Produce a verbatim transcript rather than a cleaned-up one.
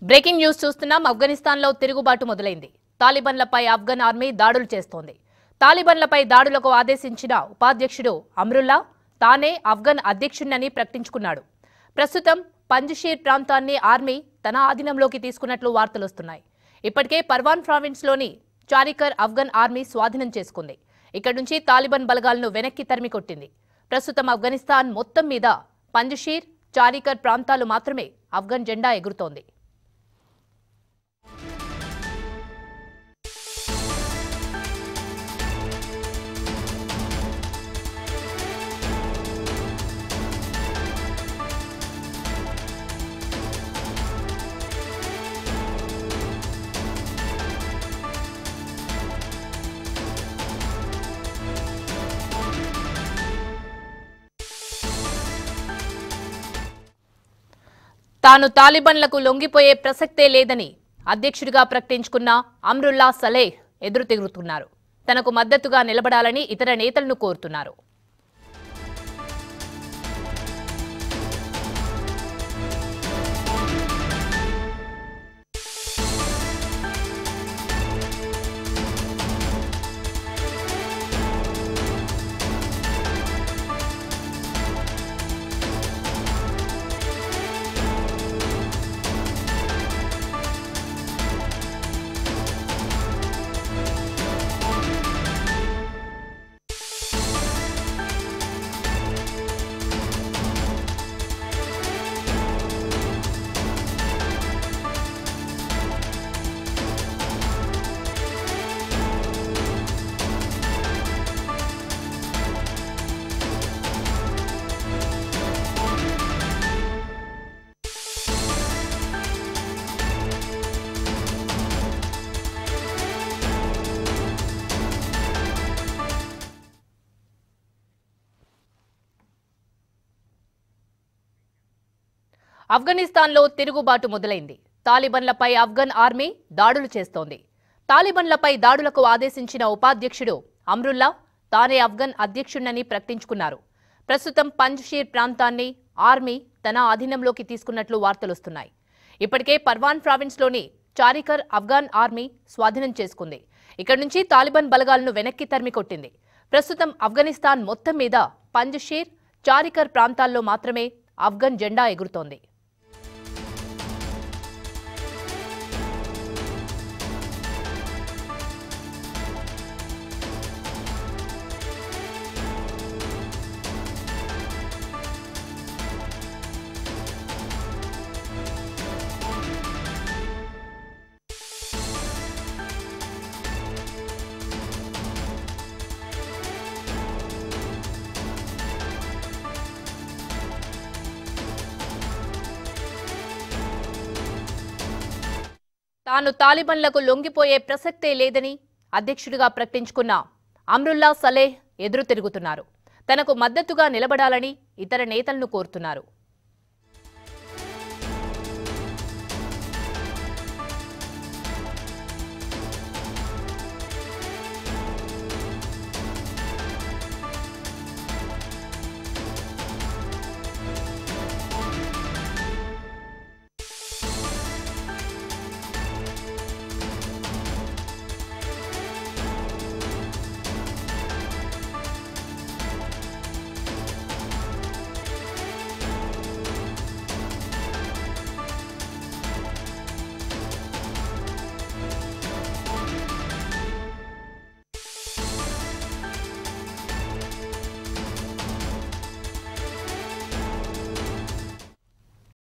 Breaking news చూస్తున్నాం. ఆఫ్ఘనిస్తాన్లో తిరుగుబాటు మొదలైంది. తాలిబాన్లపై ఆఫ్ఘన్ ఆర్మీ దాడులు చేస్తోంది. తాలిబాన్లపై దాడులకు ఆదేశించిన ఉపాధ్యక్షుడు అమ్రుల్లా తానే ఆఫ్ఘన్ అధ్యక్షుడిని ప్రకటించుకున్నాడు. ప్రస్తుతం పంజషీర్ ప్రాంతాన్ని ఆర్మీ తన ఆధీనంలోకి తీసుకున్నట్లు వార్తలొస్తున్నాయి. ఇప్పటికే పర్వాన్ ప్రావిన్స్లోని చారికర్ ఆఫ్ఘన్ ఆర్మీ స్వాధీనం చేసుకుంది. ఇక్కడి నుంచి తాలిబాన్ బలగాలను వెనక్కి తరిమి కొట్టింది. ప్రస్తుతం ఆఫ్ఘనిస్తాన్ మొత్తం మీద పంజషీర్, చారికర్ ప్రాంతాలు మాత్రమే ఆఫ్ఘన్ జెండా ఎగురుతోంది. తాను తాలిబాన్లకు లొంగిపోయే ప్రసక్తే లేదని అధ్యక్షుడిగా ప్రకటించుకున్న అమ్రుల్లా సలేహ్ ఎదురు తిరుగుతున్నారు. తనకు మద్దతుగా నిలబడాలని ఇతర నేతలను కోరుతున్నారు. ఆఫ్ఘనిస్తాన్లో తిరుగుబాటు మొదలైంది. తాలిబాన్లపై ఆఫ్ఘన్ ఆర్మీ దాడులు చేస్తోంది. తాలిబాన్లపై దాడులకు ఆదేశించిన ఉపాధ్యక్షుడు అమ్రుల్లా తానే ఆఫ్ఘన్ అధ్యక్షుడిని ప్రకటించుకున్నారు. ప్రస్తుతం పంజషీర్ ప్రాంతాన్ని ఆర్మీ తన ఆధీనంలోకి తీసుకున్నట్లు వార్తలొస్తున్నాయి. ఇప్పటికే పర్వాన్ ప్రావిన్స్లోని చారికర్ ఆఫ్ఘన్ ఆర్మీ స్వాధీనం చేసుకుంది. ఇక్కడి నుంచి తాలిబాన్ బలగాలను వెనక్కి తరిమి కొట్టింది. ప్రస్తుతం ఆఫ్ఘనిస్తాన్ మొత్తం మీద పంజషీర్, చారికర్ ప్రాంతాల్లో మాత్రమే ఆఫ్ఘన్ జెండా ఎగురుతోంది. తాను తాలిబాన్లకు లొంగిపోయే ప్రసక్తే లేదని అధ్యక్షుడిగా ప్రకటించుకున్న అమ్రుల్లా సలేహ్ ఎదురు తిరుగుతున్నారు. తనకు మద్దతుగా నిలబడాలని ఇతర నేతలను కోరుతున్నారు.